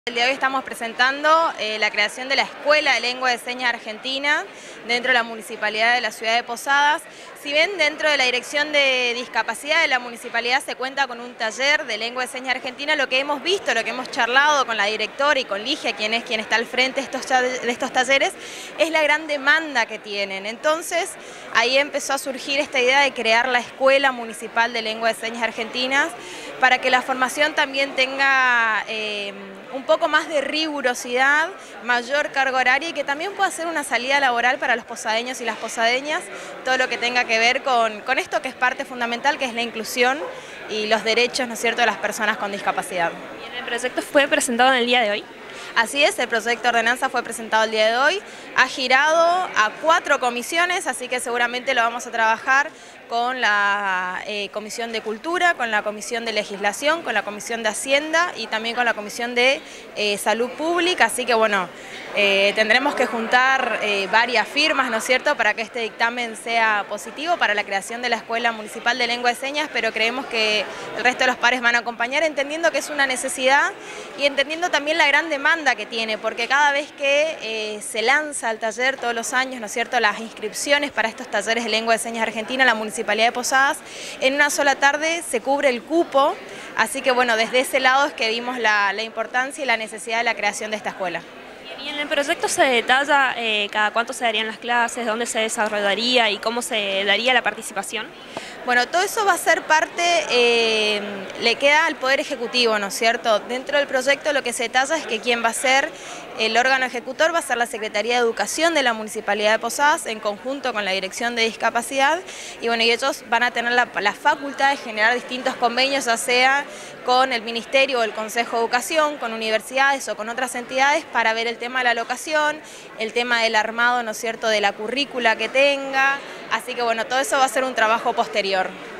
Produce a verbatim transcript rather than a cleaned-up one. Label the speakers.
Speaker 1: El día de hoy estamos presentando eh, la creación de la Escuela de Lengua de Señas Argentina dentro de la Municipalidad de la Ciudad de Posadas. Si bien dentro de la Dirección de Discapacidad de la Municipalidad se cuenta con un taller de Lengua de Señas Argentina, lo que hemos visto, lo que hemos charlado con la directora y con Ligia, quien es quien está al frente de estos, de estos talleres, es la gran demanda que tienen. Entonces, ahí empezó a surgir esta idea de crear la Escuela Municipal de Lengua de Señas Argentinas para que la formación también tenga eh, un poco más de rigurosidad, mayor carga horaria y que también pueda ser una salida laboral para los posadeños y las posadeñas, todo lo que tenga que ver con, con esto que es parte fundamental, que es la inclusión y los derechos, ¿no es cierto?, de las personas con discapacidad.
Speaker 2: Bien, el proyecto fue presentado en el día de hoy.
Speaker 1: Así es, el proyecto de ordenanza fue presentado el día de hoy, ha girado a cuatro comisiones, así que seguramente lo vamos a trabajar con la eh, Comisión de Cultura, con la Comisión de Legislación, con la Comisión de Hacienda y también con la Comisión de eh, Salud Pública, así que bueno, eh, tendremos que juntar eh, varias firmas, ¿no es cierto?, para que este dictamen sea positivo para la creación de la Escuela Municipal de Lengua de Señas, pero creemos que el resto de los pares van a acompañar, entendiendo que es una necesidad y entendiendo también la gran demanda que tiene, porque cada vez que eh, se lanza el taller todos los años, ¿no es cierto?, las inscripciones para estos talleres de Lengua de Señas Argentina, la Municipalidad de Posadas, en una sola tarde se cubre el cupo, así que bueno, desde ese lado es que vimos la, la importancia y la necesidad de la creación de esta escuela.
Speaker 2: Y en el proyecto se detalla eh, cada cuánto se darían las clases, dónde se desarrollaría y cómo se daría la participación.
Speaker 1: Bueno, todo eso va a ser parte, eh, le queda al Poder Ejecutivo, ¿no es cierto? Dentro del proyecto lo que se detalla es que quien va a ser el órgano ejecutor va a ser la Secretaría de Educación de la Municipalidad de Posadas en conjunto con la Dirección de Discapacidad y bueno, y ellos van a tener la, la facultad de generar distintos convenios, ya sea con el Ministerio o el Consejo de Educación, con universidades o con otras entidades para ver el tema de la locación, el tema del armado, ¿no es cierto?, de la currícula que tenga, así que bueno, todo eso va a ser un trabajo posterior.